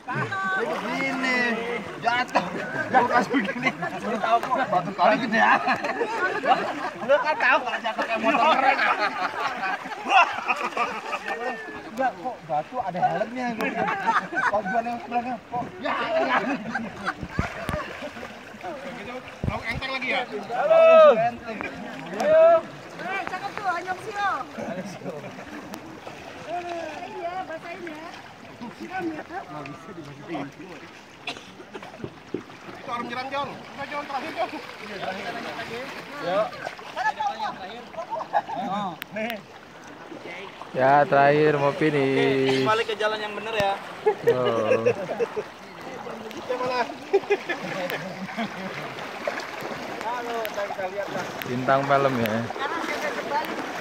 Begini, jatuh. Lukas begini. Lu tahu kok batu kali gede ya. Lu kan tahu kalau jatuh kayak motor keren. Enggak kok batu ada helmnya gitu. Kalau gua yang sebelahnya kok ya. Gitu. Mau enteng lagi ya? Halo. Ayo. Cakep tuh, anyong sio. Iya, basahin ya. Siram ya. Nggak bisa dimasukin. Itu orang nyerang Jon. Kita Jon terakhir Jon. Iya, terakhir lagi. Yuk. Ya, terakhir mau finish. Balik ke jalan yang bener ya. Oh. Halo, kita lihat lah. Bintang film ya. Sekarang saya kembali.